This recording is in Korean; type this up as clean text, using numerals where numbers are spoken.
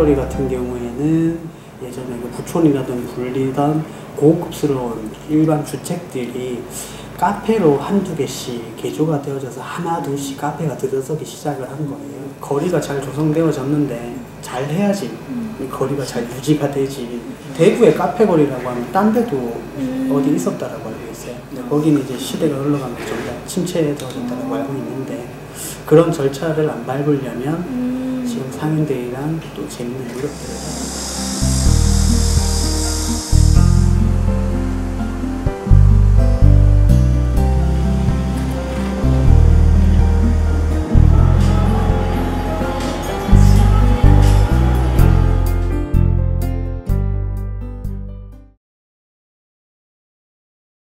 카페거리 같은 경우에는 예전에 그 부촌이라든 불리던 고급스러운 일반 주택들이 카페로 한두 개씩 개조가 되어져서 하나 둘씩 카페가 들어서기 시작을 한 거예요. 거리가 잘 조성되어졌는데 잘 해야지 이 거리가 잘 유지가 되지. 대구의 카페거리라고 하면 딴 데도 어디 있었다라고 알고 있어요. 근데 거기는 이제 시대가 흘러가면서 좀 더 침체되어졌다고 알고 있는데, 그런 절차를 안 밟으려면 지금 상인들이랑 또 재밌는 노력들을